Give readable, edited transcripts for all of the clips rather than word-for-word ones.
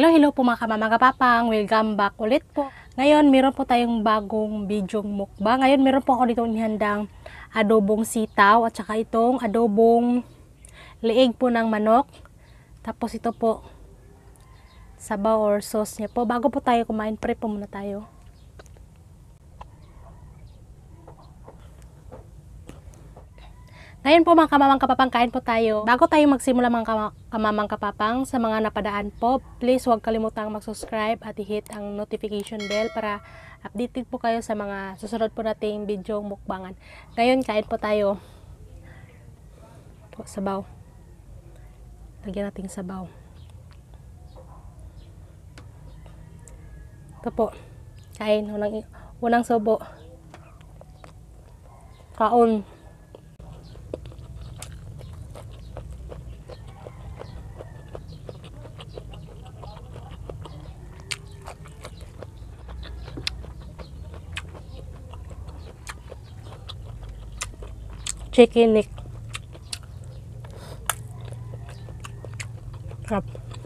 Hello po mga kapapang, welcome back ulit po. Ngayon, meron po tayong bagong video mukbang. Ngayon, meron po ako dito nihandang adobong sitaw at saka itong adobong leeg po ng manok. Tapos ito po, sabaw or sauce niya po. Bago po tayo kumain, prep po muna tayo. Ngayon po mga kamamang kapapang, kain po tayo. Bago tayo magsimula mga kamamang kapapang, sa mga napadaan po, please huwag kalimutang mag-subscribe at i-hit ang notification bell para updated po kayo sa mga susunod po nating video mukbangan. Ngayon, kain po tayo. Po, sabaw. Lagyan natin sabaw. Ito po. Kain. Unang subo. Kaon. Chicken neck. Crab.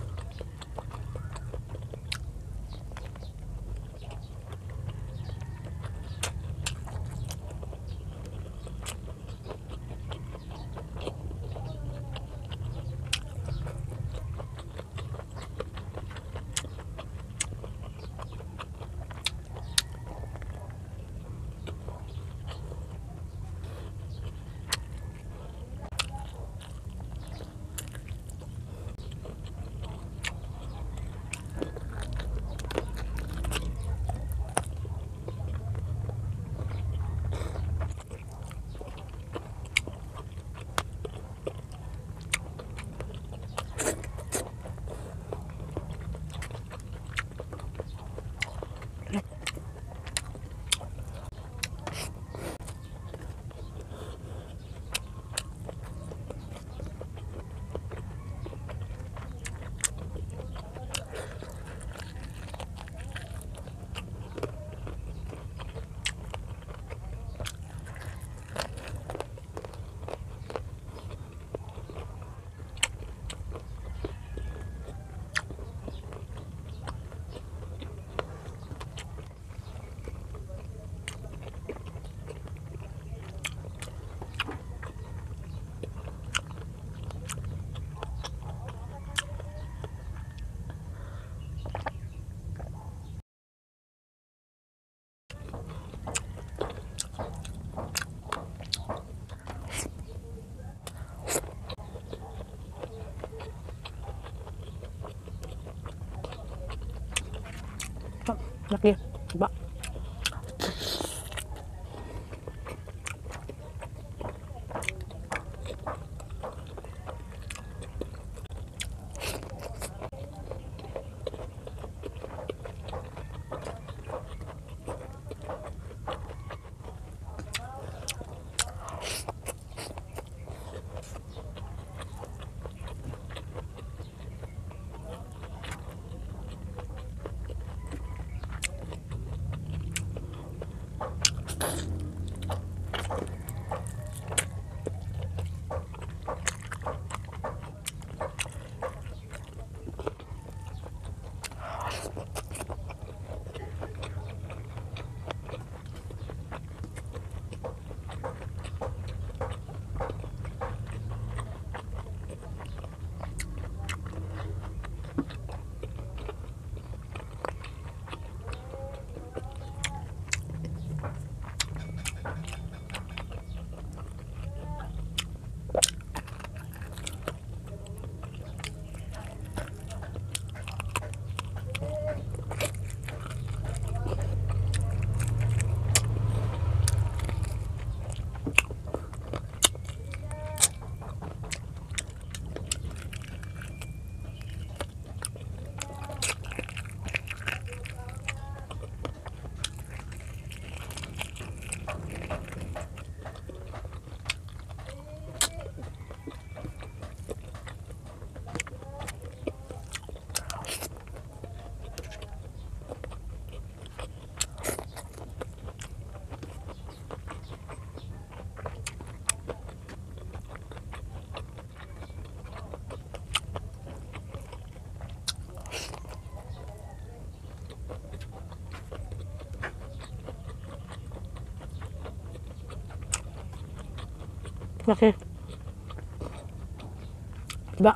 Laki. Diba? Laki. Diba?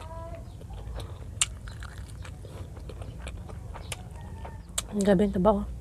Ang gabi, taba, oh.